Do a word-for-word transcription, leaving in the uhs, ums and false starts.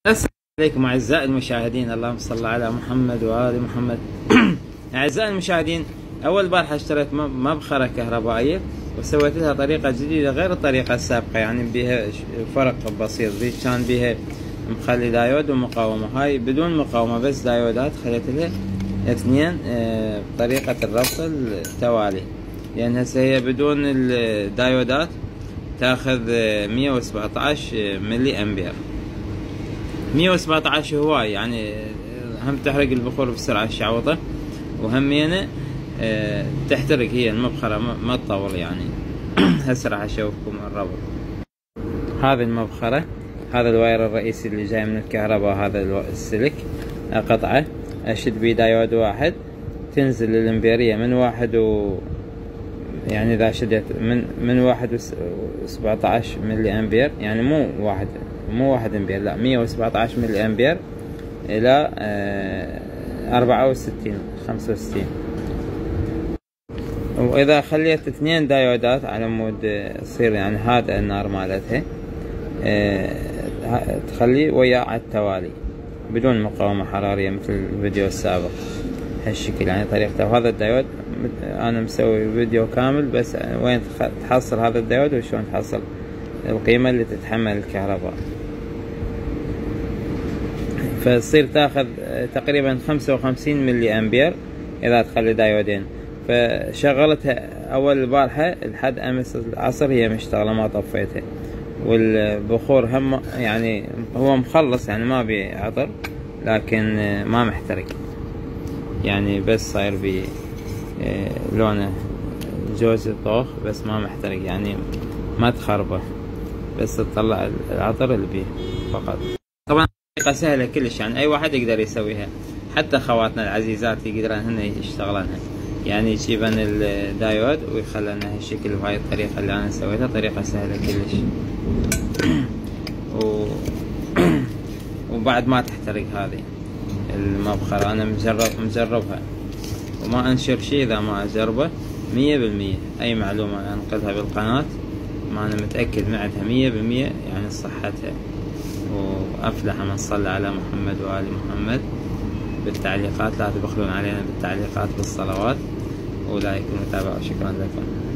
السلام عليكم أعزائي المشاهدين، اللهم صل على محمد وآل محمد. أعزائي المشاهدين، أول بارحة اشتريت مبخرة كهربائية وسويت لها طريقة جديدة غير الطريقة السابقة، يعني بها فرق بسيط. ذي كان بها مخلي دايود ومقاومة، هاي بدون مقاومة بس دايودات، خليت لها اثنين بطريقة الربط التوالي، لأن هسه هي بدون الدايودات تاخذ مية وسبعة عشر ملي أمبير. مية وسبعة عشر هواي، يعني هم تحرق البخور بسرعة الشعوطة، وهمينه تحترق هي المبخرة ما تطول يعني. هسه راح اشوفكم الربط. هذه المبخرة، هذا الواير الرئيسي اللي جاي من الكهرباء، هذا السلك قطعة اشد بيه دايود واحد، تنزل الامبيرية من واحد و يعني اذا شدت من من واحد وسبعة عشر ملي امبير، يعني مو واحد مو واحد امبير، لا مية وسبعة عشر ملي امبير الى أربعة وستين خمسة وستين. واذا خليت اثنين دايودات على مود تصير يعني هذا النار مالتها تخليه وياه على التوالي بدون مقاومة حرارية مثل الفيديو السابق هالشكل، يعني طريقته. وهذا الدايود انا مسوي فيديو كامل بس وين تحصل هذا الدايود وشلون تحصل القيمة اللي تتحمل الكهرباء. فتصير تاخذ تقريبا خمسة وخمسين ملي امبير اذا تخلي دايودين. فشغلتها اول البارحة لحد امس العصر هي مشتغلة ما طفيتها، والبخور هم يعني هو مخلص، يعني ما بي عطر لكن ما محترق، يعني بس صاير بي لونه جوز الطوخ بس ما محترق، يعني ما تخربه بس تطلع العطر اللي بيه فقط. طبعا طريقة سهلة كلش، يعني اي واحد يقدر يسويها، حتى خواتنا العزيزات يقدرن هن يشتغلنها، يعني يجيبن الدايود ويخلنها هالشكل. وهاي الطريقة اللي انا سويتها طريقة سهلة كلش و... وبعد ما تحترق هذه المبخرة. انا مجرب مجربها وما انشر شي اذا ما اجربه مية بالمية. اي معلومة انقلها بالقناة ما انا متأكد معدها مية بالمية، يعني صحتها. وافلح من صلى على محمد وآل محمد. بالتعليقات لا تبخلون علينا بالتعليقات بالصلوات، ولايك المتابعة، وشكرا لكم.